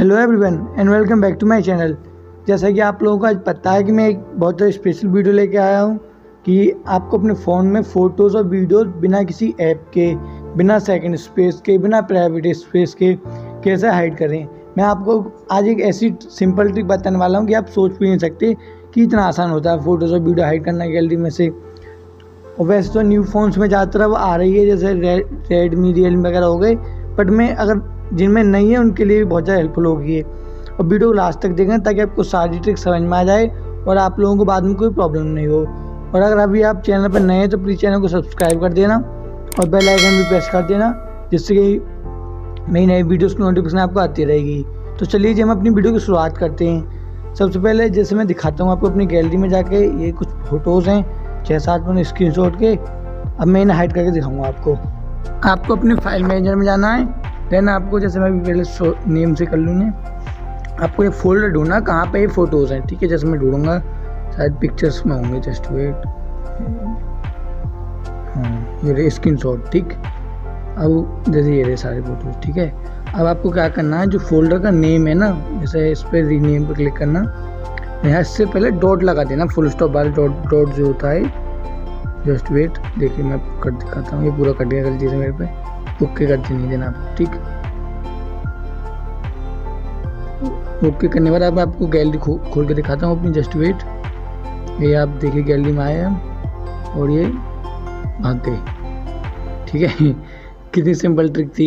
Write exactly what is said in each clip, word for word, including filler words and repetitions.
Hello everyone and welcome back to my channel. जैसा कि आप लोगों को आज पता है कि मैं एक बहुत स्पेशल वीडियो लेके आया हूँ कि आपको अपने फ़ोन में फ़ोटोज़ और वीडियोज़ बिना किसी ऐप के, बिना सेकंड स्पेस के, बिना प्राइवेट स्पेस के कैसे हाइड करें। मैं आपको आज एक ऐसी सिंपल ट्रिक बताने वाला हूँ कि आप सोच भी नहीं सकते कि इतना आसान होता है फ़ोटोज़ और वीडियो हाइड करना गैलरी में से। और वैसे तो न्यू फ़ोन्स में ज़्यादातर अब आ रही है, जैसे रेडमी रियलमी वगैरह हो गए, बट मैं अगर जिनमें नहीं है उनके लिए भी बहुत ज़्यादा हेल्पफुल होगी है। और वीडियो को लास्ट तक देखें ताकि आपको सारी ट्रिक समझ में आ जाए और आप लोगों को बाद में कोई प्रॉब्लम नहीं हो। और अगर अभी आप चैनल पर नए हैं तो प्लीज़ चैनल को सब्सक्राइब कर देना और बेल आइकन भी प्रेस कर देना, जिससे कि नई नई वीडियोज़ की नोटिफिकेशन आपको आती रहेगी। तो चलिए जी हम अपनी वीडियो की शुरुआत करते हैं। सबसे पहले जैसे मैं दिखाता हूँ आपको अपनी गैलरी में जाके, ये कुछ फ़ोटोज़ हैं छः सात मैंने स्क्रीनशॉट के। अब मैं इन्हें हाइड करके दिखाऊंगा आपको। आपको अपने फाइल मैनेजर में जाना है। देन आपको, जैसे मैं भी पहले नेम से कर लूँगी, आपको ये फोल्डर ढूंढना कहाँ पे ये फ़ोटोज़ हैं, ठीक है। जैसे मैं ढूंढूंगा शायद पिक्चर्स में होंगे, जस्ट वेट। हाँ ये रहे स्क्रीनशॉट, ठीक। अब जैसे ये रहे सारे फ़ोटोज़, ठीक है। अब आपको क्या करना है, जो फोल्डर का नेम है ना, जैसे इस पर रीनेम पर क्लिक करना, यहाँ इससे पहले डॉट लगा देना, फुल स्टॉप वाला डॉट डॉट जो होता है। जस्ट वेट, देखिए मैं कर दिखाता हूँ, ये पूरा कट गया गलती से मेरे पे। ओके करते नहीं देना आप, ठीक। ओके करने के बाद अब आपको गैलरी खो, खोल के दिखाता हूँ अपनी। जस्ट वेट, ये आप देखिए गैलरी में आए हम और ये भाग गए, ठीक है। कितनी सिंपल ट्रिक थी।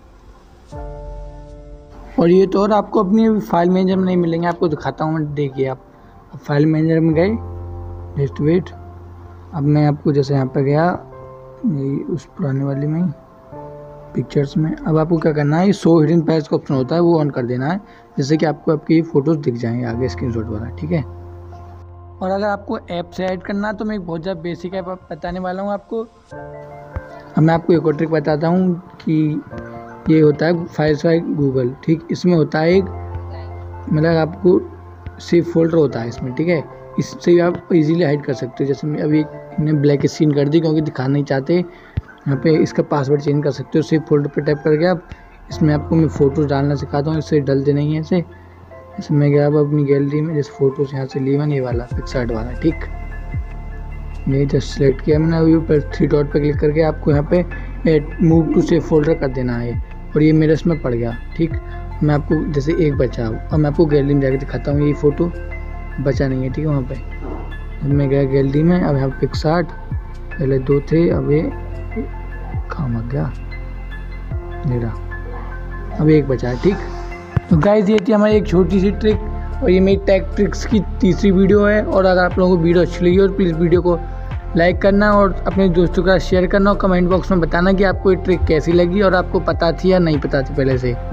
और ये तो और आपको अपनी फाइल मैनेजर में नहीं मिलेंगे, आपको दिखाता हूँ मैं। देखिए आप फाइल मैनेजर में गए, जस्ट वेट। अब मैं आपको जैसे यहाँ पे गया, उस पुराने वाले में पिक्चर्स में, अब आपको क्या करना है, ये शो हिडन पेज का ऑप्शन होता है, वो ऑन कर देना है, जिससे कि आपको आपकी फ़ोटोज़ दिख जाएंगे आगे स्क्रीनशॉट वाला, ठीक है। और अगर आपको ऐप से ऐड करना है तो मैं एक बहुत ज़्यादा बेसिक ऐप बताने वाला हूँ आपको। अब मैं आपको एक और ट्रिक बताता हूँ कि ये होता है फाइल्स बाय गूगल, ठीक। इसमें होता है एक, मतलब आपको सेव फोल्डर होता है इसमें, ठीक है। इससे आप इजीली हाइड कर सकते हो। जैसे मैं अभी मैंने ब्लैक स्क्रीन कर दी क्योंकि दिखाना नहीं चाहते, यहाँ पे इसका पासवर्ड चेंज कर सकते हो। सेव फोल्डर पे टैप करके आप, इसमें आपको मैं फ़ोटोज़ डालना सिखाता हूँ, इससे डलते नहीं है ऐसे। जैसे मैं गया अब अपनी गैलरी में, जैसे फ़ोटोज़ यहाँ से ली मैंने, ये वाला पिक्सार्ट वाला, ठीक। ये जस्ट सेलेक्ट किया मैंने, अभी ऊपर थ्री डॉट पे क्लिक करके आपको यहाँ पे मूव टू सेव फोल्डर कर देना है, और ये मेरे इसमें पड़ गया, ठीक। मैं आपको जैसे एक बचा, अब मैं आपको गैलरी में जाके दिखाता हूँ। ये फ़ोटो बचा नहीं है, ठीक है। वहाँ पे मैं गया गैलरी में, अब यहाँ पिक्सार्ट पहले दो थे, अब ये काम आ गया मेरा, अब एक बचा है, ठीक। तो गाइस ये थी हमारी एक छोटी सी ट्रिक, और ये मेरी टेक ट्रिक्स की तीसरी वीडियो है। और अगर आप लोगों को वीडियो अच्छी लगी हो तो प्लीज़ वीडियो को लाइक करना और अपने दोस्तों के साथ शेयर करना, और कमेंट बॉक्स में बताना कि आपको ये ट्रिक कैसी लगी और आपको पता थी या नहीं पता थी पहले से।